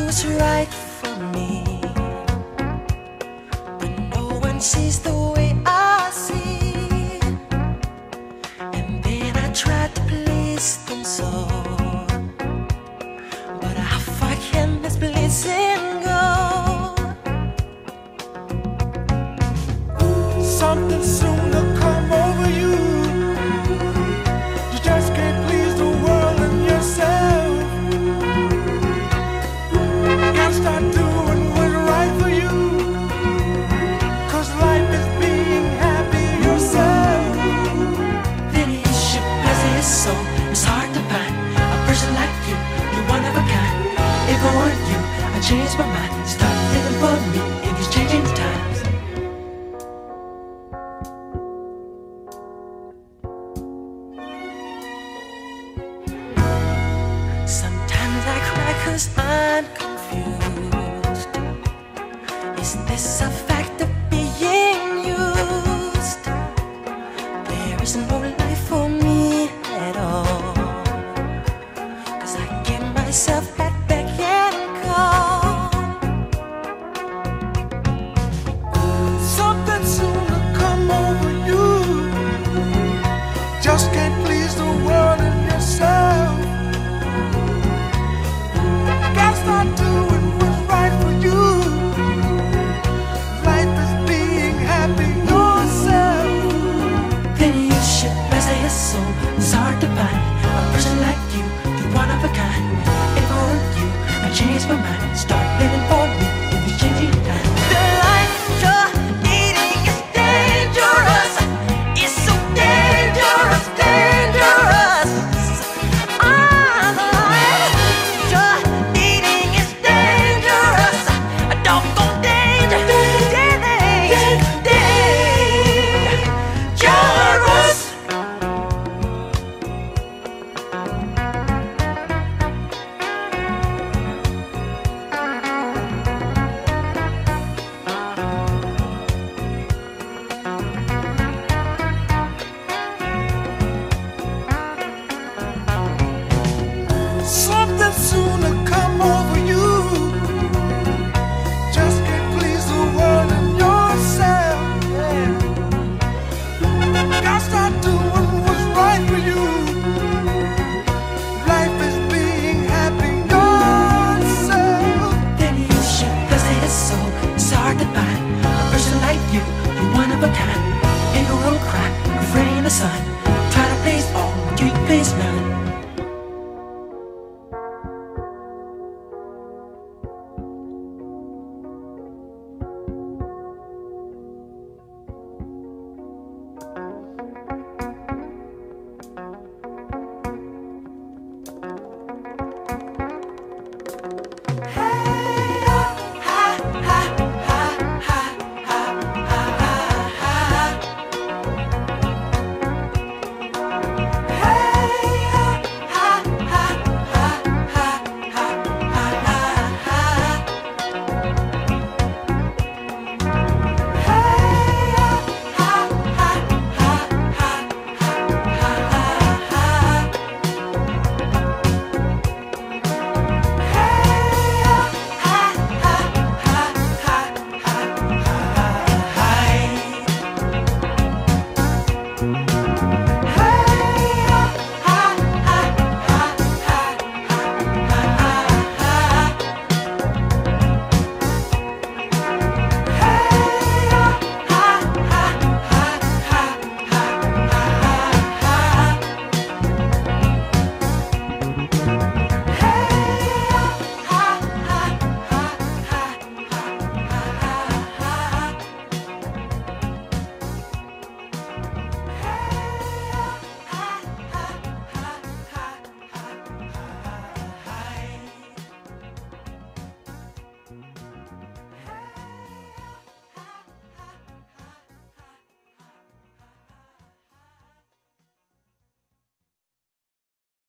who's right for me, but no one sees the way I see. And then I try to please them so, but how far can this pleasing go? Something soon to come over you. You just can't please the world and yourself. Gotta start doing what's right for you, 'cause life is being happy yourself. Then you should bless his soul. It's hard to find a person like you. You're one of a kind. If I weren't you, I'd change my mind. Start living for me in these changing times. Sometimes I cry 'cause I'm confused. Is this a fact of being used? There is no life for me at all, 'cause I give myself that back and call. Something soon to come over you. Just can't please the world and yourself. Gotta start doing what's right for you. Life is being happy yourself. Then you should bless his soul. It's hard to find a person like you. You're one of a kind. If I weren't you, I'd change my mind. Start